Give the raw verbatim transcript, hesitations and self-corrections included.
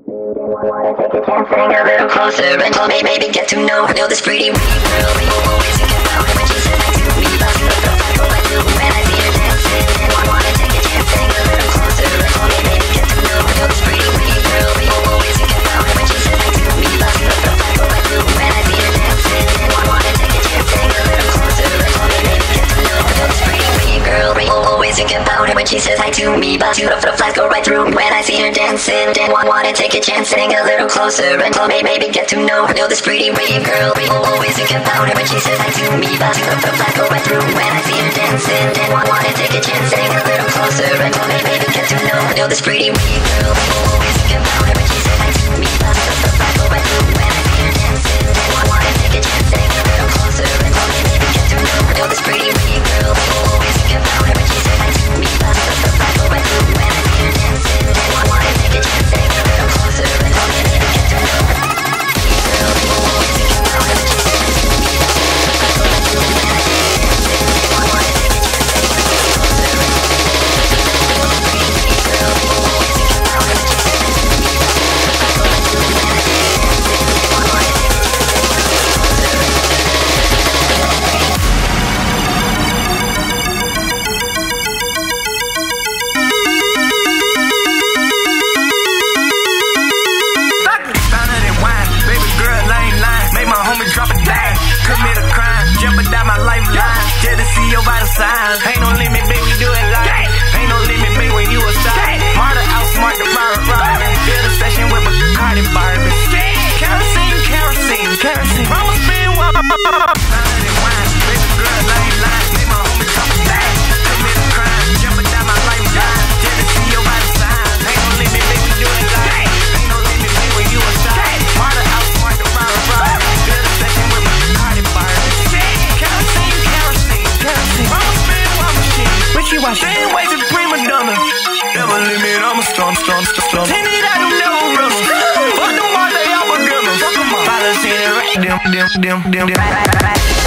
Wanna take a chance, getting a little closer, and maybe, maybe get to know, know this pretty weird girl. We always think about it when she says I do me, but you know I go and do when I see her dancing. And I wanna take a chance, getting a little closer, and maybe, maybe get to know, know this pretty weird girl. We always think about it when she says I do me, but you know I go and do when I see her dancing. And I wanna take a chance, getting a little closer, and maybe, maybe get to know, know this pretty weird girl. We always think about it when she says I do me, but you know the flies go right through when I see her dancing. And I wanna take a chance, getting a little closer, and maybe, maybe get to know, know this pretty weird girl. We always think about it when she says I do me, but you know the flies go right through when I see her dancing. And I wanna take a chance, getting a little closer, and maybe, maybe get to know, know this pretty weird girl. We always think about it when she says I do me, but you know the flies go right through when I see her dancing. And I wanna take a chance, getting a little closer, and maybe, maybe get to know, know this pretty weird girl. We always think about it when she says I do me, but you know the flies go right through when I see her dancing. And I wanna take a chance, getting a little closer, and maybe, maybe get to know. Ain't no limit, babe, we do it live. Ain't no limit, babe, when you a side. Marta outsmart the bar rider. Build a session with Bacardi Barbie. Kerosene, kerosene, kerosene. Mama spin one. Baby girl, I ain't lying. Make my homie drop a bag. Commit a crime, jumping down my lifeline. Just to see your body sign. Ain't no limit, babe, we do it live. Ain't no limit, babe, when you a side. Marta outsmart the bar rider. Build a session with Bacardi Barbie. Kerosene, kerosene, kerosene. But you are staying way to prima donna. Never limit, I'm a storm, storm, storm. Ten it out, you never run. Fuck them all, they all beginners. Follow, see it right, dim, dim, dim, dim, dim.